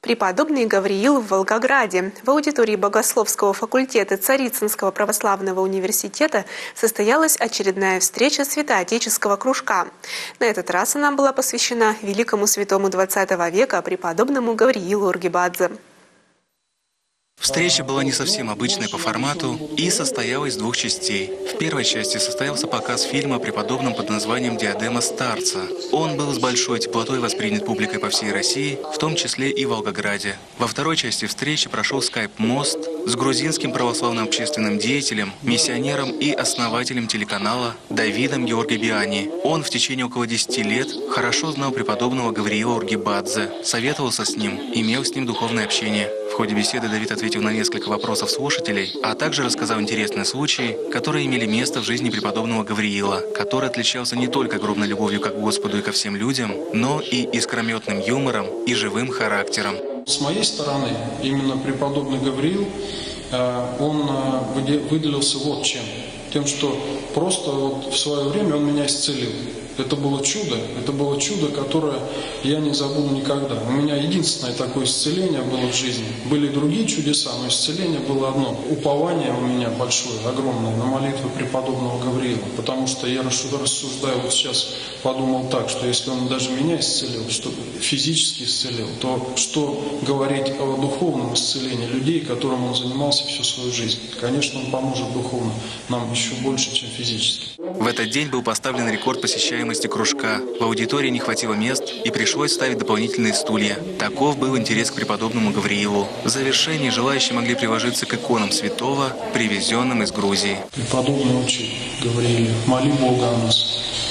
Преподобный Гавриил в Волгограде. В аудитории Богословского факультета Царицынского православного университета состоялась очередная встреча святоотеческого кружка. На этот раз она была посвящена великому святому XX века преподобному Гавриилу Ургибадзе. Встреча была не совсем обычной по формату и состояла из двух частей. В первой части состоялся показ фильма о преподобном под названием «Диадема старца». Он был с большой теплотой воспринят публикой по всей России, в том числе и в Волгограде. Во второй части встречи прошел скайп-мост с грузинским православным общественным деятелем, миссионером и основателем телеканала Давидом Георгибиани. Он в течение около 10 лет хорошо знал преподобного Гавриила Ургибадзе, советовался с ним, имел с ним духовное общение. В ходе беседы Давид ответил на несколько вопросов слушателей, а также рассказал интересные случаи, которые имели место в жизни преподобного Гавриила, который отличался не только огромной любовью к Господу и ко всем людям, но и искрометным юмором и живым характером. С моей стороны, именно преподобный Гавриил, он выделился вот чем. Тем, что просто в свое время он меня исцелил. Это было чудо, которое я не забуду никогда. У меня единственное такое исцеление было в жизни. Были другие чудеса, но исцеление было одно. Упование у меня большое, огромное, на молитву преподобного Гавриила. Потому что я рассуждаю вот сейчас, подумал так, что если он даже меня исцелил, что физически исцелил, то что говорить о духовном исцелении людей, которым он занимался всю свою жизнь? Конечно, он поможет духовно нам еще больше, чем физически. В этот день был поставлен рекорд посещаемости кружка. В аудитории не хватило мест и пришлось ставить дополнительные стулья. Таков был интерес к преподобному Гавриилу. В завершении желающие могли приложиться к иконам святого, привезенным из Грузии. Преподобный учил Гаврииле: моли Бога о нас.